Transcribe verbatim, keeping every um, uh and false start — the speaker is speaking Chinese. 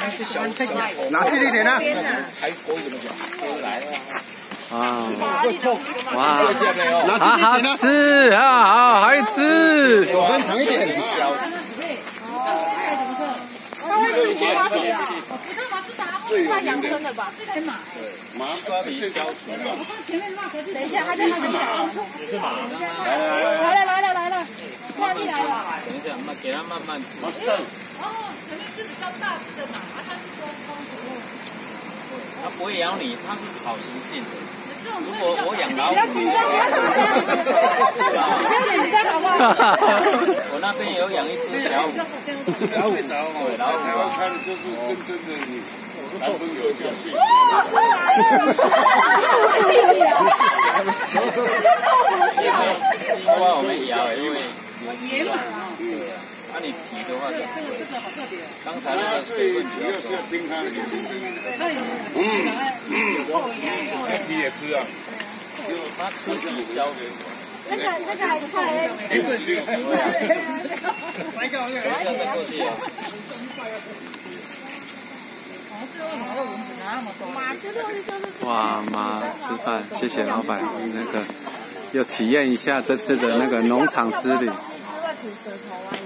拿近一点啊！ 啊，哇，好好吃，好好好吃。 手伸长一点。 他会吃西瓜皮啊？不是吗？是他会他养生的吧？这个马哎。 马西瓜皮消食。 我看前面那可是。等一下，他在那里咬。也是马。来了来了来了，快递来了。 等一下，那给他慢慢吃。 哦，前面是比较大只的马，它是说公主。 它不会咬你，它是草食性的。如果我养老虎， 不要紧张，不要紧张，不要紧张，好不好？ 我那边有养一只小虎， 小虎着哦，然后台湾看的就是真正的你男朋友叫谢。 西瓜我们摇，因为野马啊，那你提的话，这个这个好特别。刚才那个水分主要是要听他的眼睛声音。 嗯嗯， 那皮也吃啊。 就它吃皮消食。 那个那个还快哎。 一个月。 等一下再过去啊。 哇，马吃饭，谢谢老板，那个又体验一下这次的那个农场之旅。